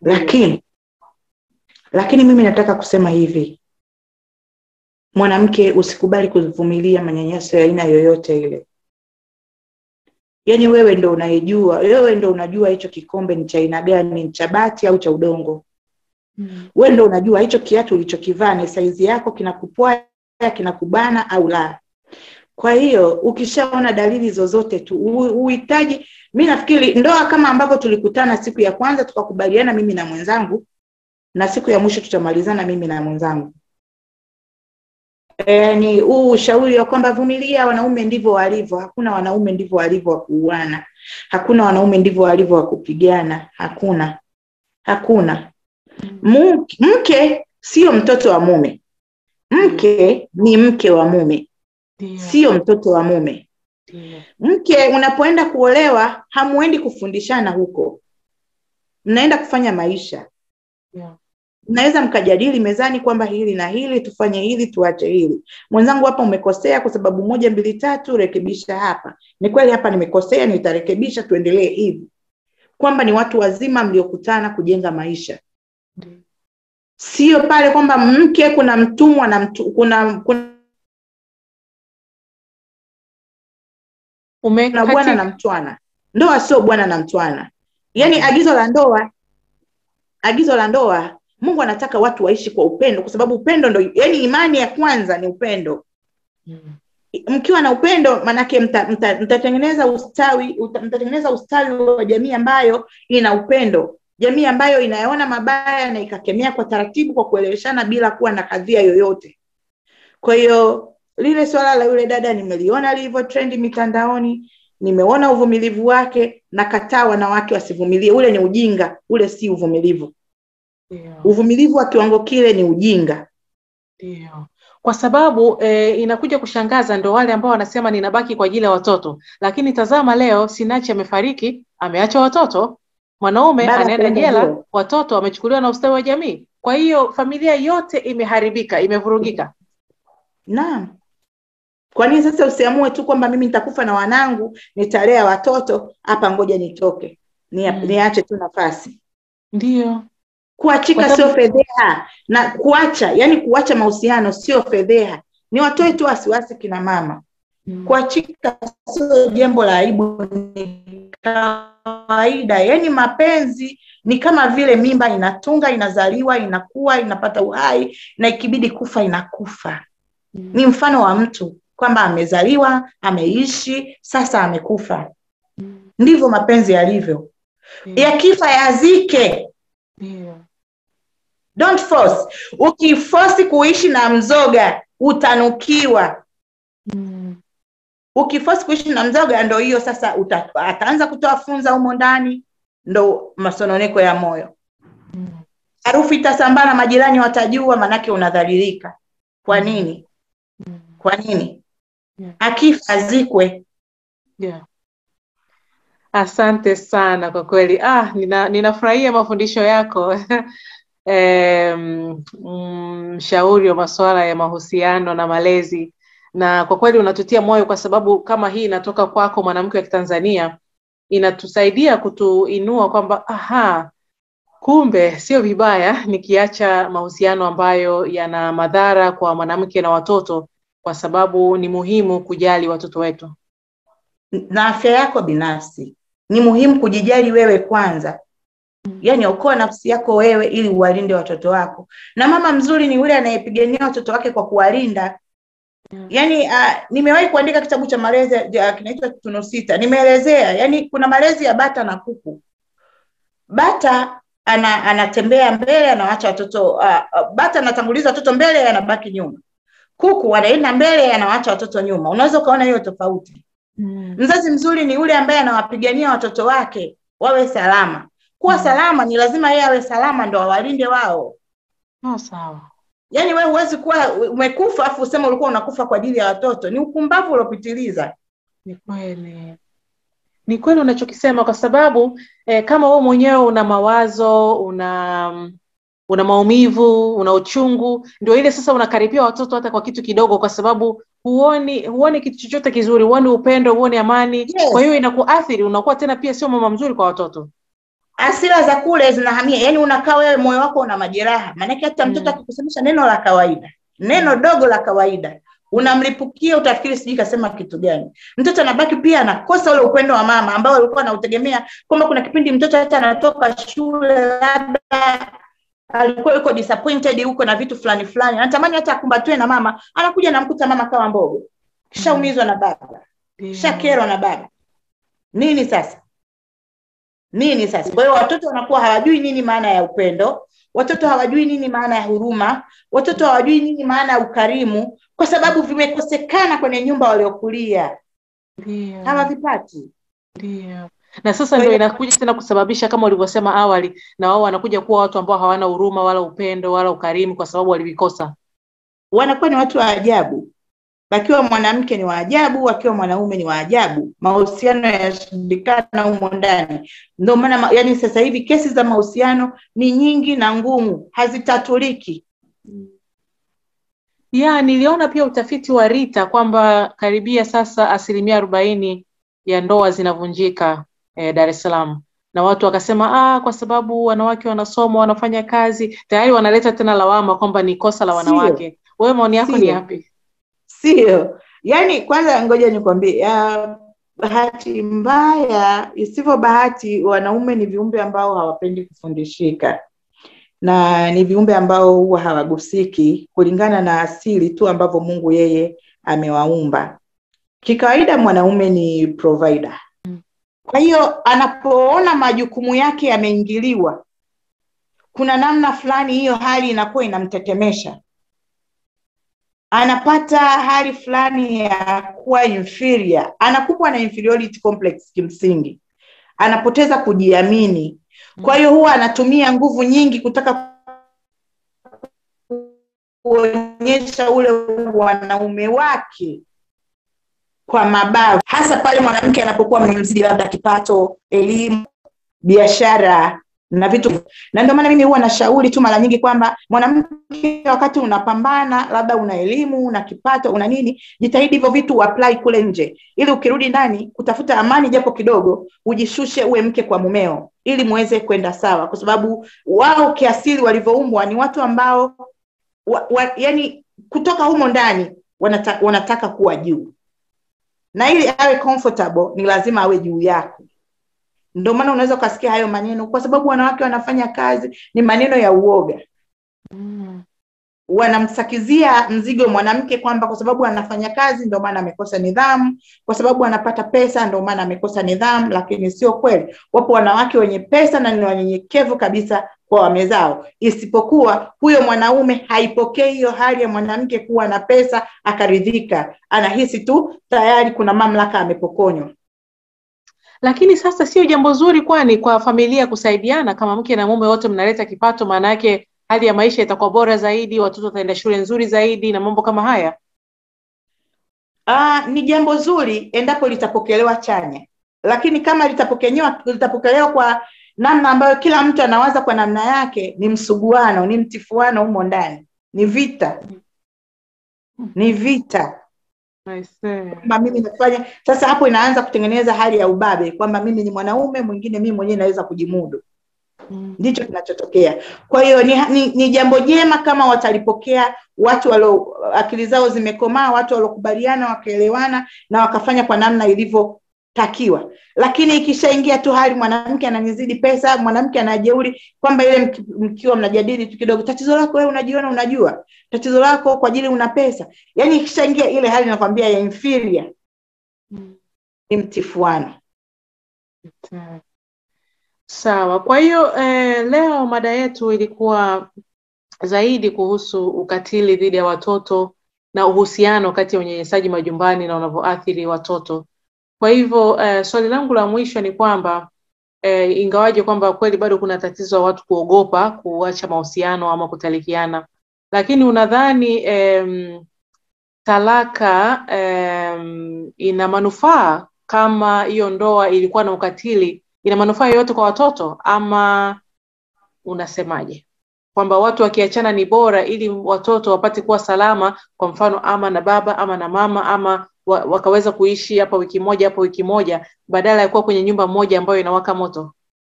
Lakini mimi nataka kusema hivi. Mwanamke, usikubali kuvumilia manyanyaso ya aina yoyote ile. Yaani wewe ndio unajua hicho kikombe ni cha aina gani, ni cha bati au cha udongo. Wewe ndio unajua hicho kiatu ulichokivaa ni saizi yako, kinakupwaya, kinakubana au la. Kwa hiyo ukishaona dalili zozote tu, uhitaji, mimi nafikiri ndoa kama ambavyo tulikutana siku ya kwanza tukakubaliana mimi na mwenzangu, na siku ya mwisho tutamalizana mimi na mwenzangu. Ni ushauri wa kwamba vumilia, wanaume ndivyo walivyo. Hakuna wanaume ndivyo walivyo wa kuuana. Hakuna wanaume ndivyo walivyo wa kupigana, hakuna. Mke sio mtoto wa mume. Mke ni mke wa mume, sio mtoto wa mume. Mke unapoenda kuolewa hamuendi kufundishana huko, mnaenda kufanya maisha. Mnaweza mkajadili mezani kwamba hili na hili, tufanye hili, tuache hili. Mwenzangu hapa umekosea kwa sababu 1 2 3, rekebisha hapa. Ni kweli hapa nimekosea, nitarekebisha, tuendelee hivi. Kwamba ni watu wazima mliokutana kujenga maisha. Sio pale kwamba mke kuna mtumwa na kuna bwana na mtwana. Ndoa sio bwana na mtwana. Yaani agizo la ndoa Mungu anataka watu waishi kwa upendo, kwa sababu upendo ndo, yani imani ya kwanza ni upendo. Mkiwa na upendo manake mtatengeneza ustawi wa jamii ambayo ina upendo. Jamii ambayo inayaona mabaya na ikakemea kwa taratibu, kwa kueleweshana bila kuwa na kadhia yoyote. Kwa hiyo lile swala la yule dada nimeliona lilivyo trend mitandaoni, nimeona uvumilivu wake, na kataa wanawake wasivumilie. Ule ni ujinga, ule si uvumilivu. Uvumilivu wa kiwango kile ni ujinga. Kwa sababu inakuja kushangaza ndo wale ambao wanasema ninabaki kwa ajili ya watoto. Lakini tazama leo Sinachi amefariki, ameacha watoto. Mwanaume anaenda jela, watoto wamechukuliwa na ustawi wa jamii. Kwa hiyo familia yote imeharibika, imevurugika. Naam. Kwa nini sasa usiamue tu kwamba mimi nitakufa na wanangu, nitalea watoto, hapa ngoja nitoke. Niache tu nafasi. Ndio. Kuachika sio fedheha, na kuacha mahusiano sio fedheha. Ni watoe tu wasiwasi kina mama. Kuachika sio jambo la aibu, ni kawaida. Yaani mapenzi ni kama vile mimba inatunga, inazaliwa, inakuwa, inapata uhai, na ikibidi kufa inakufa. Ni mfano wa mtu kwamba amezaliwa, ameishi, sasa amekufa. Ndivyo mapenzi yalivyo. Yakifa yazike. Don't force. Ukiforce kuishi na mzoga utanukiwa. Ukiforce kuishi na mzoga ndo hiyo sasa ataanza kutoa funza humo ndani, ndo masononeko ya moyo. Harufu itasambaa na majirani watajua, manake unadhalilika. Kwa nini? Kwa nini? Akifa azikwe. Asante sana kwa kweli. Ninafurahia mafundisho yako. Mshauri wa masuala ya mahusiano na malezi, na kwa kweli unatutia moyo, kwa sababu kama hii inatoka kwako mwanamke wa Kitanzania, inatusaidia kutuinua kwamba kumbe sio vibaya nikiacha mahusiano ambayo yana madhara kwa mwanamke na watoto, kwa sababu ni muhimu kujali watoto wetu na afya yako binafsi. Ni muhimu kujijali wewe kwanza. Yaani okoa nafsi yako wewe ili uwalinde watoto wako. Na mama mzuri ni yule anayepigania watoto wake kwa kuwalinda. Yaani nimewahi kuandika kitabu cha malezi kinaitwa Tuno Sita. Nimeelezea, yaani kuna malezi ya bata na kuku. Bata anatembea mbele, anaacha watoto, bata anatanguliza watoto mbele, anabaki nyuma. Kuku anaenda mbele, anaacha watoto nyuma. Unaweza kaona hiyo tofauti. Mzazi mzuri ni yule ambaye anawapigania watoto wake wawe salama. Kuwa salama ni lazima yeye awe salama ndo awalinde wao. Sawa. Yaani wewe huwezi kuwa umekufa afu useme ulikuwa unakufa kwa ajili ya watoto. Ni upumbavu uliopitiliza. Ni kweli. Ni kweli unachokisema, kwa sababu kama wewe mwenyewe una mawazo, una maumivu, una uchungu, ndio ile sasa unakaribia watoto hata kwa kitu kidogo, kwa sababu huoni kitu chochote kizuri, huoni upendo, huoni amani. Yes. Kwa hiyo inakuathiri, unakuwa tena pia sio mama mzuri kwa watoto. Hasira za kule zinahamia, yaani unakaa wewe moyo wako una majeraha. Maana hata mtoto akikusemesha neno la kawaida, neno dogo la kawaida, unamlipukia, utafikiri sijui kasema kitu gani. Mtoto anabaki pia anakosa ule upendo wa mama ambao alikuwa anautegemea. Kwamba kuna kipindi mtoto hata anatoka shule labda alikuwa yuko disappointed huko na vitu fulani, anatamani hata akumbatwe na mama, anakuja namkuta mama kama mbogo. Kishaumizwa na baba. Kishakerwa na baba. Nini sasa? Kwa hiyo watoto wanakuwa hawajui nini maana ya upendo, watoto hawajui nini maana ya huruma, watoto hawajui nini maana ya ukarimu, kwa sababu vimekosekana kwenye nyumba waliokulia. Hawavipati. Na sasa ndio inakuja tena kusababisha kama ulivyosema awali, na wao wanakuja kuwa watu ambao hawana huruma wala upendo wala ukarimu kwa sababu walivikosa. Wanakuwa ni watu wa ajabu. Wakiwa mwanamke ni wa ajabu, wakiwa mwanaume ni wa ajabu. Mahusiano yanashindikana humo ndani. Ndio maana yani sasa hivi kesi za mahusiano ni nyingi na ngumu, hazitatuliki. Niliona pia utafiti wa Rita kwamba karibia sasa 40% ya ndoa zinavunjika Dar es Salaam. Na watu wakasema kwa sababu wanawake wanasoma, wanafanya kazi, tayari wanaleta tena lawama kwamba ni kosa la wanawake. Wewe maoni yako ni yapi? Sio. Yani kwanza ngoja nikwambie, bahati mbaya isivyo bahati, wanaume ni viumbe ambao hawapendi kufundishika. Na ni viumbe ambao huwa hawagusiki kulingana na asili tu ambavyo Mungu yeye amewaumba. Kikawaida mwanaume ni provider. Kwa hiyo anapoona majukumu yake yameingiliwa, kuna namna fulani hiyo hali inakuwa inamtetemesha. Anapata hali fulani ya kuwa inferior, anakuwa na inferiority complex kimsingi. Anapoteza kujiamini. Kwa hiyo huwa anatumia nguvu nyingi kutaka kuonyesha ule wanaume wake kwa mabavu, hasa pale mwanamke anapokuwa mzidi labda kipato, elimu, biashara na vitu. Na ndio maana mimi huwa nashauri tu mara nyingi kwamba mwanamke wakati unapambana, labda una elimu, una kipato, una nini, jitahidi hivyo vitu apply kule nje, ili ukirudi ndani kutafuta amani japo kidogo, ujishushe uwe mke kwa mumeo, ili muweze kwenda sawa. Kwa sababu wao kiasili walivyoumbwa ni watu ambao yani kutoka humo ndani wanataka kuwa juu. Na ili awe comfortable ni lazima awe juu yako. Ndio maana unaweza kusikia hayo maneno, kwa sababu wanawake wanafanya kazi, ni maneno ya uoga. Wanamsakizia mzigo mwanamke kwamba kwa sababu anafanya kazi ndio maana amekosa nidhamu, kwa sababu anapata pesa ndio maana amekosa nidhamu, lakini sio kweli. Wapo wanawake wenye pesa na ni wanyenyekevu kabisa kwa wame zao, isipokuwa huyo mwanaume haipokei hiyo hali ya mwanamke kuwa na pesa akaridhika. Anahisi tu tayari kuna mamlaka amepokonywa. Lakini sasa sio jambo zuri kwani kwa familia kusaidiana, kama mke na mume wote mnaleta kipato, maana yake hali ya maisha itakuwa bora zaidi, watoto wataenda shule nzuri zaidi na mambo kama haya. Ni jambo zuri endapo litapokelewa chanya. Lakini kama litapokelewa kwa namna ambayo kila mtu anawaza kwa namna yake, ni msuguano, ni mtifuano humo ndani. Ni vita. Ni vita. Kwamba mimi nafanya, sasa hapo inaanza kutengeneza hali ya ubabe kwamba mimi ni mwanaume, mwingine mimi mwenyewe naweza kujimudu. Ndicho kinachotokea. Kwa hiyo ni jambo jema kama watalipokea watu walio akili zao zimekomaa, watu waliokubaliana, wakaelewana na wakafanya kwa namna ilivyotakiwa. Lakini ikishaingia tu hali mwanamke ananizidi pesa, mwanamke anajeuri, kwamba ile mkiwa mnajadili tu kidogo, tatizo lako wewe unajiona unajua, tatizo lako kwa ajili una pesa. Yaani ikishaingia ile hali nakwambia ya inferior, ni mtifuano. Sawa. Kwa hiyo leo mada yetu ilikuwa zaidi kuhusu ukatili dhidi ya watoto na uhusiano kati ya unyanyasaji majumbani na unavyoathiri watoto. Kwa hivyo swali langu la mwisho ni kwamba ingawaje kwamba kweli bado kuna tatizo la watu kuogopa kuacha mahusiano ama kutalikiana, lakini unadhani talaka ina manufaa kama hiyo ndoa ilikuwa na ukatili? Ina manufaa yoyote kwa watoto ama unasemaje? Kwamba watu wakiachana ni bora ili watoto wapate kuwa salama, kwa mfano ama na baba ama na mama, ama wakaweza kuishi hapa wiki moja badala ya kuwa kwenye nyumba moja ambayo inawaka moto.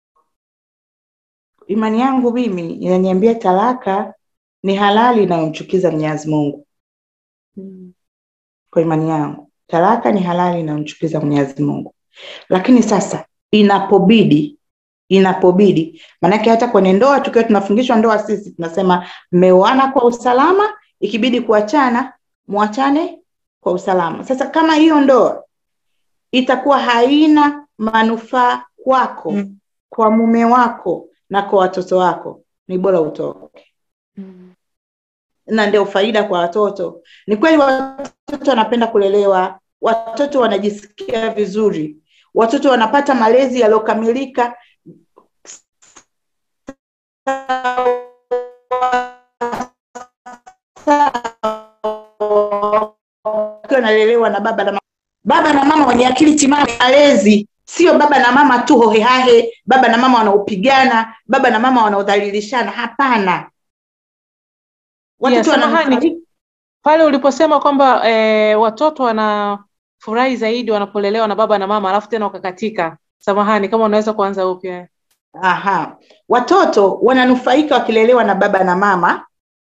Imani yangu mimi inaniambia talaka ni halali na umchukiza Mwenyezi Mungu. Kwa imani yangu talaka ni halali na umchukiza Mwenyezi Mungu. Lakini sasa inapobidi, manake hata kwenye ndoa tukiwa tunafungishwa ndoa sisi tunasema mmeoana kwa usalama, ikibidi kuachana muachane kwa usalama. Sasa kama hiyo ndoa itakuwa haina manufaa kwako, kwa mume wako na kwa watoto wako, ni bora utoke. Na ndio faida kwa watoto. Ni kweli watoto wanapenda kulelewa, watoto wanajisikia vizuri watoto wanapata malezi yaliyokamilika, wanalelewa na baba na mama wenye akili timamu. Malezi sio baba na mama tu hohehahe, baba na mama wanaopigana, baba na mama wanaodhalilishana. Hapana. Watoto pale uliposema kwamba watoto wanafurahi zaidi wanapolelewa na baba na mama, alafu tena ukakatika. Samahani, kama unaweza kuanza upya. Watoto wananufaika wakilelewa na baba na mama,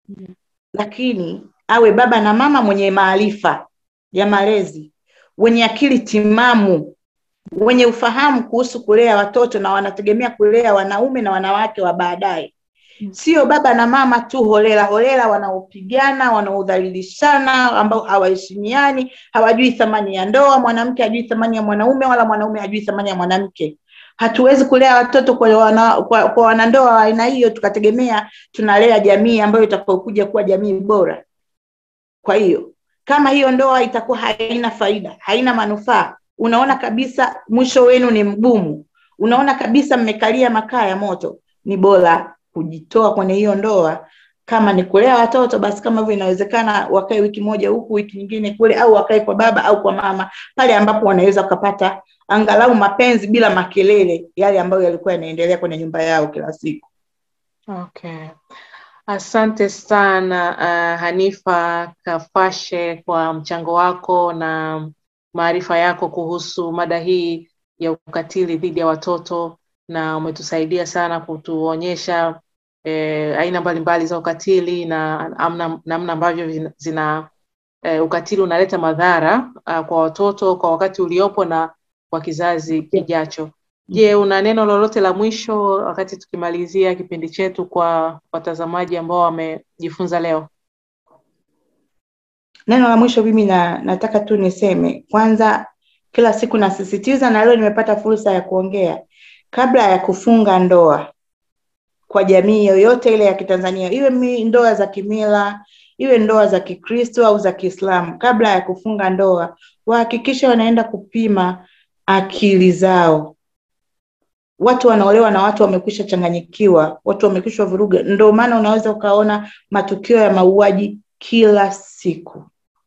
lakini awe baba na mama mwenye maarifa ya malezi, wenye akili timamu, wenye ufahamu kuhusu kulea watoto, na wanategemea kulea wanaume na wanawake wa baadaye. Sio baba na mama tu holela wanaopigana, wanaodhalilishana, ambao hawaheshimiani, hawajui thamani ya ndoa. Mwanamke hajui thamani ya mwanaume, wala mwanaume hajui thamani ya mwanamke. Hatuwezi kulea watoto kwa wanandoa wa aina hiyo tukategemea tunalea jamii ambayo itakayokuja kuwa jamii bora. Kwa hiyo kama hiyo ndoa itakuwa haina faida, haina manufaa, unaona kabisa mwisho wenu ni mgumu, unaona kabisa mmekalia makaa ya moto, ni bora kujitoa kwenye hiyo ndoa. Kama ni kulea watoto, basi kama hivyo inawezekana wakae wiki moja huku, wiki nyingine kule, au wakae kwa baba au kwa mama, pale ambapo wanaweza kupata angalau mapenzi bila makelele yale ambayo yalikuwa yanaendelea kwenye nyumba yao kila siku. Okay. Asante sana Hanifa Kafashe kwa mchango wako na maarifa yako kuhusu mada hii ya ukatili dhidi ya watoto, na umetusaidia sana kutuonyesha aina mbalimbali za ukatili na namna ambavyo ukatili unaleta madhara kwa watoto kwa wakati uliopo na kwa kizazi kijacho. Je, una neno lolote la mwisho wakati tukimalizia kipindi chetu kwa watazamaji ambao wamejifunza leo? Neno la mwisho mimi nataka tu niseme, kwanza kila siku nasisitiza, na leo nimepata fursa ya kuongea, kabla ya kufunga ndoa kwa jamii yoyote ile ya Kitanzania, iwe ndoa za kimila, iwe ndoa za Kikristo au za Kiislamu, kabla ya kufunga ndoa wahakikisha wanaenda kupima akili zao. Watu wanaolewa na watu wamekwisha changanyikiwa, watu wamekwisha vuruga. Ndio maana unaweza ukaona matukio ya mauaji kila siku.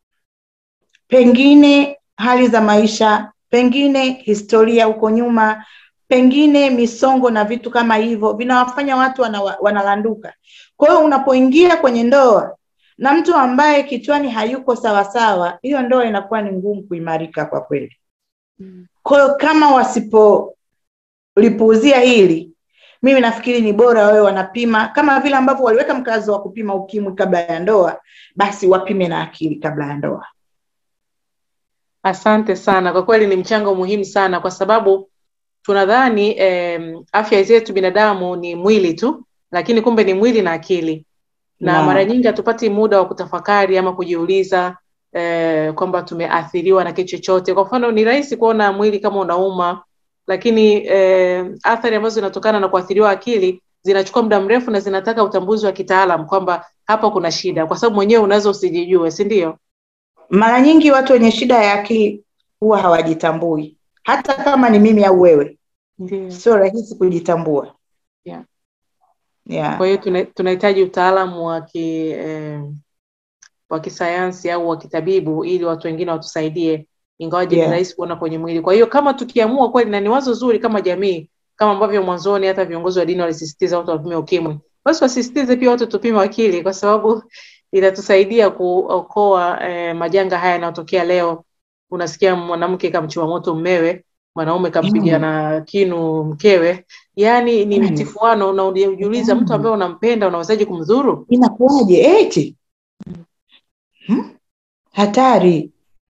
Pengine hali za maisha, pengine historia huko nyuma, pengine misongo na vitu kama hivyo vinawafanya watu wanalanduka. Kwa hiyo unapoingia kwenye ndoa na mtu ambaye kichwani hayuko sawa sawa, hiyo ndoa inakuwa ni ngumu kuimarika kwa kweli. Kwa hiyo kama wasipolipuuzia hili, mimi nafikiri ni bora wewe wanapima, kama vile ambavyo waliweka mkazo wa kupima ukimwi kabla ya ndoa, basi wapime na akili kabla ya ndoa. Asante sana. Kwa kweli ni mchango muhimu sana, kwa sababu tunadhani afya zetu binadamu ni mwili tu, lakini kumbe ni mwili na akili. Na mara nyingi hatupati muda wa kutafakari ama kujiuliza kwamba tumeathiriwa na kitu chochote. Kwa mfano, ni rahisi kuona mwili kama unauma, lakini athari ambazo zinatokana na kuathiriwa akili zinachukua muda mrefu na zinataka utambuzi wa kitaalamu kwamba hapa kuna shida, kwa sababu mwenyewe unaweza usijijue, si ndio? Mara nyingi watu wenye shida ya akili huwa hawajitambui. Hata kama ni mimi au wewe, sio rahisi kujitambua. Kwa hiyo tunahitaji utaalamu wa kisayansi au wa kitabibu ili watu wengine watusaidie, ingawaje ni rahisi kuona kwenye mwili. Kwa hiyo kama tukiamua kweli, na ni wazo zuri kama jamii, kama ambavyo mwanzoni hata viongozi wa dini walisisitiza watu wapime ukimwi, basi wasisitize pia watu tupime akili, kwa sababu itatusaidia kuokoa majanga haya yanayotokea leo. Unasikia mwanamke kamchoma moto mmewe, mwanaume kampiga na kinu mkewe. Yani ni mtifuano, na unajiuliza mtu ambaye unampenda unawezaje kumdhuru? Inakuwaje eti? Hatari.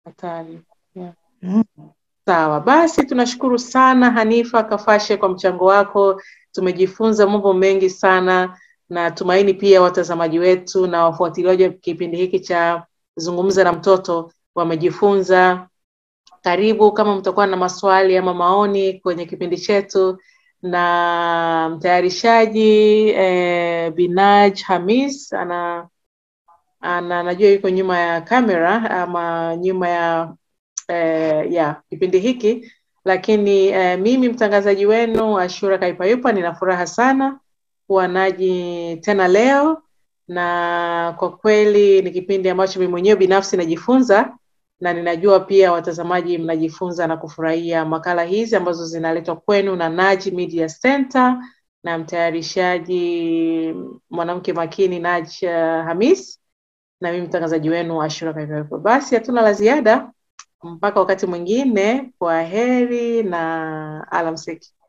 Sawa, basi tunashukuru sana Hanifa Kafashe kwa mchango wako. Tumejifunza mambo mengi sana, na tumaini pia watazamaji wetu na wafuatiliaji wa kipindi hiki cha Zungumza na Mtoto wamejifunza. Karibu kama mtakuwa na maswali ama maoni kwenye kipindi chetu, na mtayarishaji Binaj Hamis najua yuko nyuma ya kamera ama nyuma ya kipindi hiki, Lakini mimi mtangazaji wenu Ashura Kaipayupa nina furaha sana kuwa nanyi tena leo, na kwa kweli ni kipindi ambacho mimi mwenyewe binafsi najifunza, na ninajua pia watazamaji mnajifunza na kufurahia makala hizi ambazo zinaletwa kwenu na NadjMediacenter na mtayarishaji mwanamke makini Hamis, na mimi mtangazaji wenu Ashura Kaipayupa. Basi hatuna la ziada mpaka wakati mwingine. Kwa heri na alamsiki.